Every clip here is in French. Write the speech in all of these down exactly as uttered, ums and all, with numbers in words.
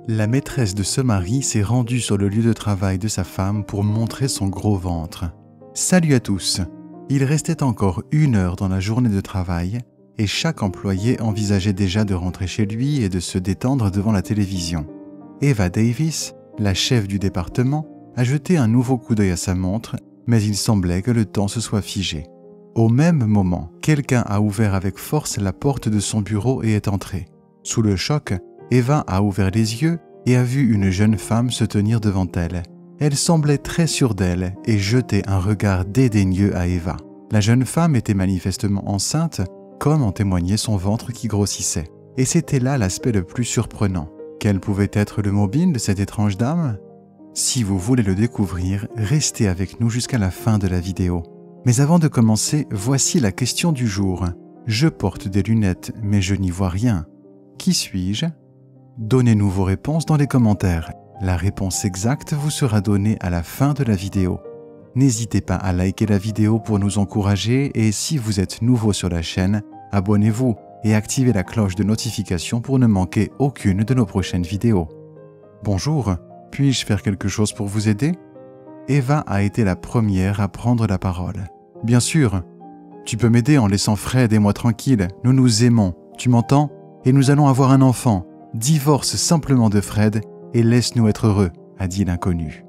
La maîtresse de ce mari s'est rendue sur le lieu de travail de sa femme pour montrer son gros ventre. Salut à tous! Il restait encore une heure dans la journée de travail et chaque employé envisageait déjà de rentrer chez lui et de se détendre devant la télévision. Eva Davis, la chef du département, a jeté un nouveau coup d'œil à sa montre, mais il semblait que le temps se soit figé. Au même moment, quelqu'un a ouvert avec force la porte de son bureau et est entré. Sous le choc, Eva a ouvert les yeux et a vu une jeune femme se tenir devant elle. Elle semblait très sûre d'elle et jetait un regard dédaigneux à Eva. La jeune femme était manifestement enceinte, comme en témoignait son ventre qui grossissait. Et c'était là l'aspect le plus surprenant. Quel pouvait être le mobile de cette étrange dame? Si vous voulez le découvrir, restez avec nous jusqu'à la fin de la vidéo. Mais avant de commencer, voici la question du jour. Je porte des lunettes, mais je n'y vois rien. Qui suis-je? Donnez-nous vos réponses dans les commentaires. La réponse exacte vous sera donnée à la fin de la vidéo. N'hésitez pas à liker la vidéo pour nous encourager et si vous êtes nouveau sur la chaîne, abonnez-vous et activez la cloche de notification pour ne manquer aucune de nos prochaines vidéos. Bonjour, puis-je faire quelque chose pour vous aider? Eva a été la première à prendre la parole. Bien sûr, tu peux m'aider en laissant Fred et moi tranquilles, nous nous aimons, tu m'entends? Et nous allons avoir un enfant. Divorce simplement de Fred et laisse-nous être heureux, a dit l'inconnu.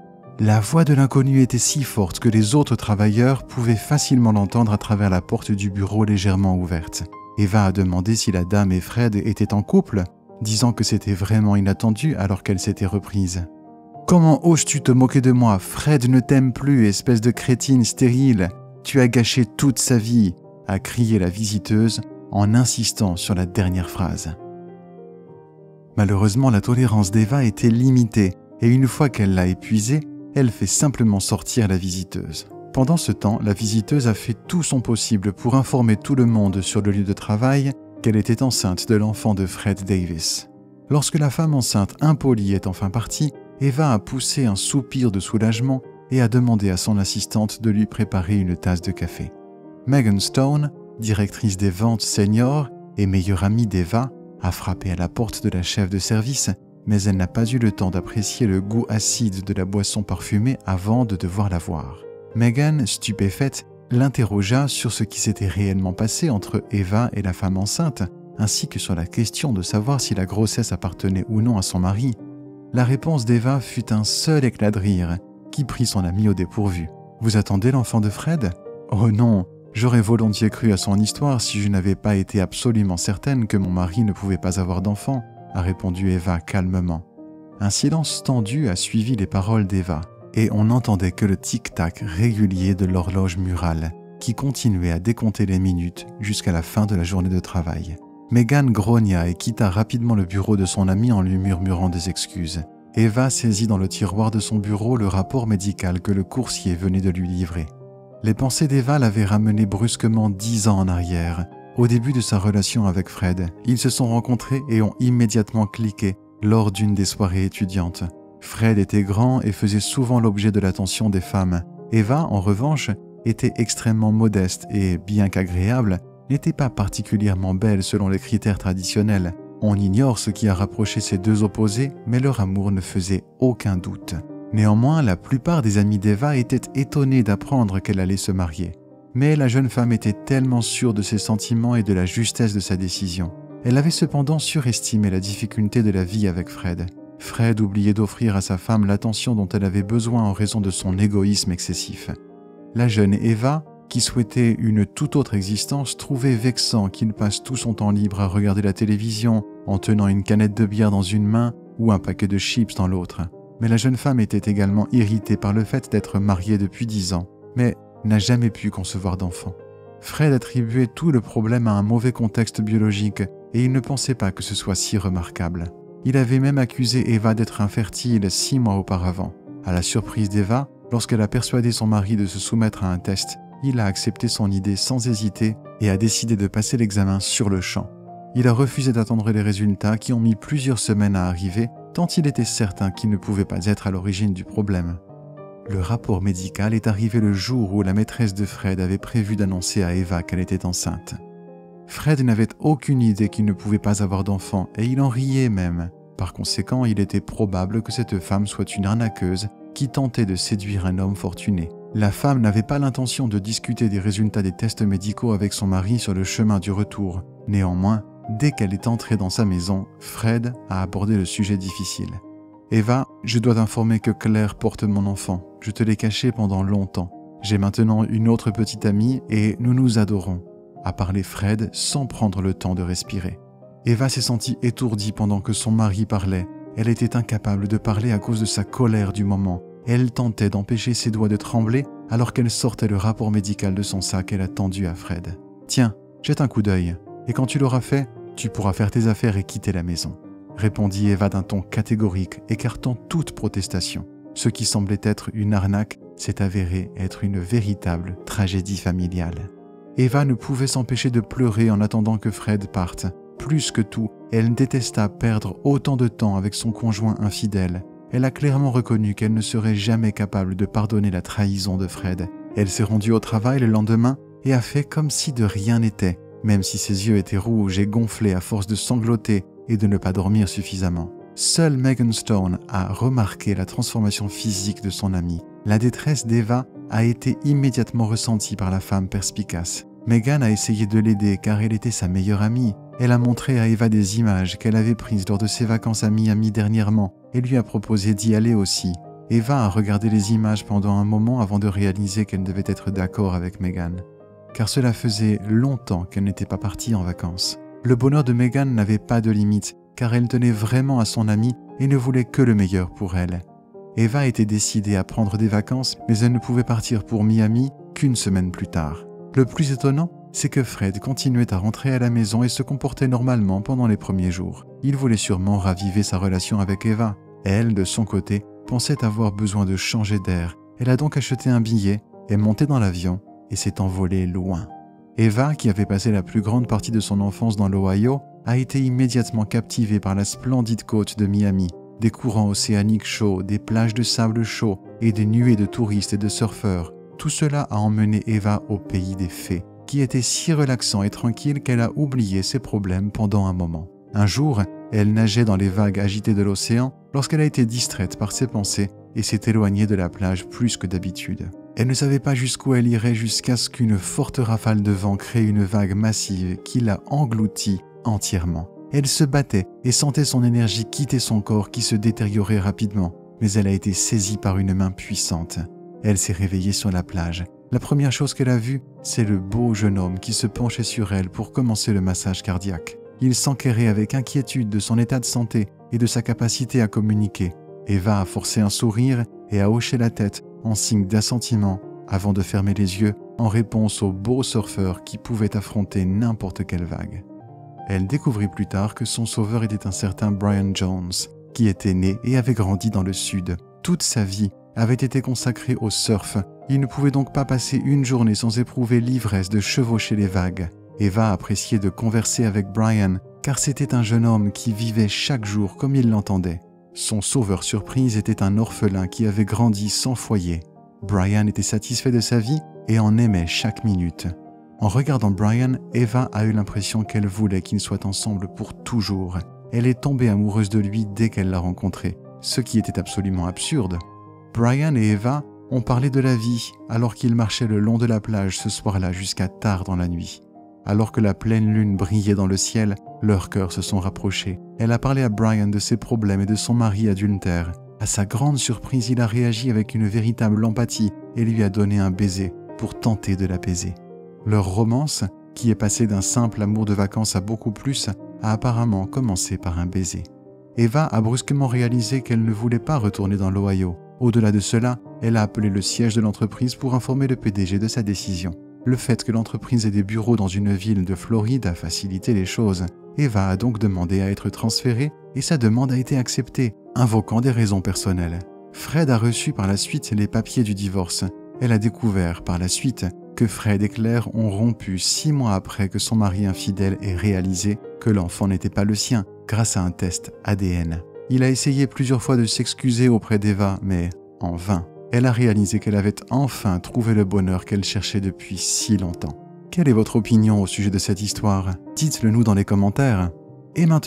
La voix de l'inconnu était si forte que les autres travailleurs pouvaient facilement l'entendre à travers la porte du bureau légèrement ouverte. Eva a demandé si la dame et Fred étaient en couple, disant que c'était vraiment inattendu alors qu'elle s'était reprise. « Comment oses-tu te moquer de moi? Fred ne t'aime plus, espèce de crétine stérile. Tu as gâché toute sa vie, a crié la visiteuse en insistant sur la dernière phrase. Malheureusement, la tolérance d'Eva était limitée et une fois qu'elle l'a épuisée, elle fait simplement sortir la visiteuse. Pendant ce temps, la visiteuse a fait tout son possible pour informer tout le monde sur le lieu de travail qu'elle était enceinte de l'enfant de Fred Davis. Lorsque la femme enceinte impolie est enfin partie, Eva a poussé un soupir de soulagement et a demandé à son assistante de lui préparer une tasse de café. Megan Stone, directrice des ventes senior et meilleure amie d'Eva, a frappé à la porte de la chef de service, mais elle n'a pas eu le temps d'apprécier le goût acide de la boisson parfumée avant de devoir la voir. Megan, stupéfaite, l'interrogea sur ce qui s'était réellement passé entre Eva et la femme enceinte, ainsi que sur la question de savoir si la grossesse appartenait ou non à son mari. La réponse d'Eva fut un seul éclat de rire, qui prit son ami au dépourvu. « Vous attendez l'enfant de Fred ? Oh non, j'aurais volontiers cru à son histoire si je n'avais pas été absolument certaine que mon mari ne pouvait pas avoir d'enfant, a répondu Eva calmement. Un silence tendu a suivi les paroles d'Eva, et on n'entendait que le tic-tac régulier de l'horloge murale, qui continuait à décompter les minutes jusqu'à la fin de la journée de travail. Megan grogna et quitta rapidement le bureau de son ami en lui murmurant des excuses. Eva saisit dans le tiroir de son bureau le rapport médical que le coursier venait de lui livrer. Les pensées d'Eva l'avaient ramené brusquement dix ans en arrière. Au début de sa relation avec Fred, ils se sont rencontrés et ont immédiatement cliqué lors d'une des soirées étudiantes. Fred était grand et faisait souvent l'objet de l'attention des femmes. Eva, en revanche, était extrêmement modeste et, bien qu'agréable, n'était pas particulièrement belle selon les critères traditionnels. On ignore ce qui a rapproché ces deux opposés, mais leur amour ne faisait aucun doute. Néanmoins, la plupart des amis d'Eva étaient étonnés d'apprendre qu'elle allait se marier. Mais la jeune femme était tellement sûre de ses sentiments et de la justesse de sa décision. Elle avait cependant surestimé la difficulté de la vie avec Fred. Fred oubliait d'offrir à sa femme l'attention dont elle avait besoin en raison de son égoïsme excessif. La jeune Eva, qui souhaitait une toute autre existence, trouvait vexant qu'il passe tout son temps libre à regarder la télévision en tenant une canette de bière dans une main ou un paquet de chips dans l'autre. Mais la jeune femme était également irritée par le fait d'être mariée depuis dix ans, mais n'a jamais pu concevoir d'enfant. Fred attribuait tout le problème à un mauvais contexte biologique et il ne pensait pas que ce soit si remarquable. Il avait même accusé Eva d'être infertile six mois auparavant. À la surprise d'Eva, lorsqu'elle a persuadé son mari de se soumettre à un test, il a accepté son idée sans hésiter et a décidé de passer l'examen sur le champ. Il a refusé d'attendre les résultats qui ont mis plusieurs semaines à arriver, tant il était certain qu'il ne pouvait pas être à l'origine du problème. Le rapport médical est arrivé le jour où la maîtresse de Fred avait prévu d'annoncer à Eva qu'elle était enceinte. Fred n'avait aucune idée qu'il ne pouvait pas avoir d'enfant et il en riait même. Par conséquent, il était probable que cette femme soit une arnaqueuse qui tentait de séduire un homme fortuné. La femme n'avait pas l'intention de discuter des résultats des tests médicaux avec son mari sur le chemin du retour. Néanmoins, dès qu'elle est entrée dans sa maison, Fred a abordé le sujet difficile. « Eva, je dois t'informer que Claire porte mon enfant. Je te l'ai caché pendant longtemps. J'ai maintenant une autre petite amie et nous nous adorons. » a parlé Fred sans prendre le temps de respirer. Eva s'est sentie étourdie pendant que son mari parlait. Elle était incapable de parler à cause de sa colère du moment. Elle tentait d'empêcher ses doigts de trembler alors qu'elle sortait le rapport médical de son sac et l'a tendu à Fred. « Tiens, jette un coup d'œil. Et quand tu l'auras fait, tu pourras faire tes affaires et quitter la maison. » répondit Eva d'un ton catégorique, écartant toute protestation. Ce qui semblait être une arnaque s'est avéré être une véritable tragédie familiale. Eva ne pouvait s'empêcher de pleurer en attendant que Fred parte. Plus que tout, elle détesta perdre autant de temps avec son conjoint infidèle. Elle a clairement reconnu qu'elle ne serait jamais capable de pardonner la trahison de Fred. Elle s'est rendue au travail le lendemain et a fait comme si de rien n'était, même si ses yeux étaient rouges et gonflés à force de sangloter et de ne pas dormir suffisamment. Seule Megan Stone a remarqué la transformation physique de son amie. La détresse d'Eva a été immédiatement ressentie par la femme perspicace. Megan a essayé de l'aider car elle était sa meilleure amie. Elle a montré à Eva des images qu'elle avait prises lors de ses vacances à Miami dernièrement et lui a proposé d'y aller aussi. Eva a regardé les images pendant un moment avant de réaliser qu'elle devait être d'accord avec Megan. Car cela faisait longtemps qu'elle n'était pas partie en vacances. Le bonheur de Megan n'avait pas de limite, car elle tenait vraiment à son amie et ne voulait que le meilleur pour elle. Eva était décidée à prendre des vacances, mais elle ne pouvait partir pour Miami qu'une semaine plus tard. Le plus étonnant, c'est que Fred continuait à rentrer à la maison et se comportait normalement pendant les premiers jours. Il voulait sûrement raviver sa relation avec Eva. Elle, de son côté, pensait avoir besoin de changer d'air. Elle a donc acheté un billet, est montée dans l'avion et s'est envolée loin. Eva, qui avait passé la plus grande partie de son enfance dans l'Ohio, a été immédiatement captivée par la splendide côte de Miami, des courants océaniques chauds, des plages de sable chaud et des nuées de touristes et de surfeurs. Tout cela a emmené Eva au pays des fées, qui était si relaxant et tranquille qu'elle a oublié ses problèmes pendant un moment. Un jour, elle nageait dans les vagues agitées de l'océan lorsqu'elle a été distraite par ses pensées et s'est éloignée de la plage plus que d'habitude. Elle ne savait pas jusqu'où elle irait jusqu'à ce qu'une forte rafale de vent crée une vague massive qui l'a engloutie entièrement. Elle se battait et sentait son énergie quitter son corps qui se détériorait rapidement, mais elle a été saisie par une main puissante. Elle s'est réveillée sur la plage. La première chose qu'elle a vue, c'est le beau jeune homme qui se penchait sur elle pour commencer le massage cardiaque. Il s'enquérait avec inquiétude de son état de santé et de sa capacité à communiquer. Eva a forcé un sourire et a hoché la tête en signe d'assentiment avant de fermer les yeux en réponse au beau surfeur qui pouvait affronter n'importe quelle vague. Elle découvrit plus tard que son sauveur était un certain Brian Jones, qui était né et avait grandi dans le sud. Toute sa vie avait été consacrée au surf. Il ne pouvait donc pas passer une journée sans éprouver l'ivresse de chevaucher les vagues. Eva appréciait de converser avec Brian, car c'était un jeune homme qui vivait chaque jour comme il l'entendait. Son sauveur surprise était un orphelin qui avait grandi sans foyer. Brian était satisfait de sa vie et en aimait chaque minute. En regardant Brian, Eva a eu l'impression qu'elle voulait qu'ils soient ensemble pour toujours. Elle est tombée amoureuse de lui dès qu'elle l'a rencontré, ce qui était absolument absurde. Brian et Eva ont parlé de la vie alors qu'ils marchaient le long de la plage ce soir-là jusqu'à tard dans la nuit. Alors que la pleine lune brillait dans le ciel, leurs cœurs se sont rapprochés. Elle a parlé à Brian de ses problèmes et de son mari adultère. À sa grande surprise, il a réagi avec une véritable empathie et lui a donné un baiser pour tenter de l'apaiser. Leur romance, qui est passée d'un simple amour de vacances à beaucoup plus, a apparemment commencé par un baiser. Eva a brusquement réalisé qu'elle ne voulait pas retourner dans l'Ohio. Au-delà de cela, elle a appelé le siège de l'entreprise pour informer le P D G de sa décision. Le fait que l'entreprise ait des bureaux dans une ville de Floride a facilité les choses. Eva a donc demandé à être transférée et sa demande a été acceptée, invoquant des raisons personnelles. Fred a reçu par la suite les papiers du divorce. Elle a découvert par la suite que Fred et Claire ont rompu six mois après que son mari infidèle ait réalisé que l'enfant n'était pas le sien grâce à un test A D N. Il a essayé plusieurs fois de s'excuser auprès d'Eva, mais en vain. Elle a réalisé qu'elle avait enfin trouvé le bonheur qu'elle cherchait depuis si longtemps. Quelle est votre opinion au sujet de cette histoire? Dites-le nous dans les commentaires. Et maintenant,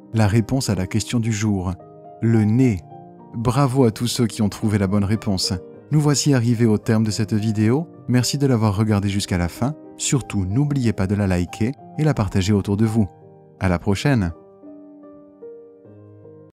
La réponse à la question du jour, le nez. Bravo à tous ceux qui ont trouvé la bonne réponse. Nous voici arrivés au terme de cette vidéo. Merci de l'avoir regardée jusqu'à la fin. Surtout, n'oubliez pas de la liker et la partager autour de vous. À la prochaine!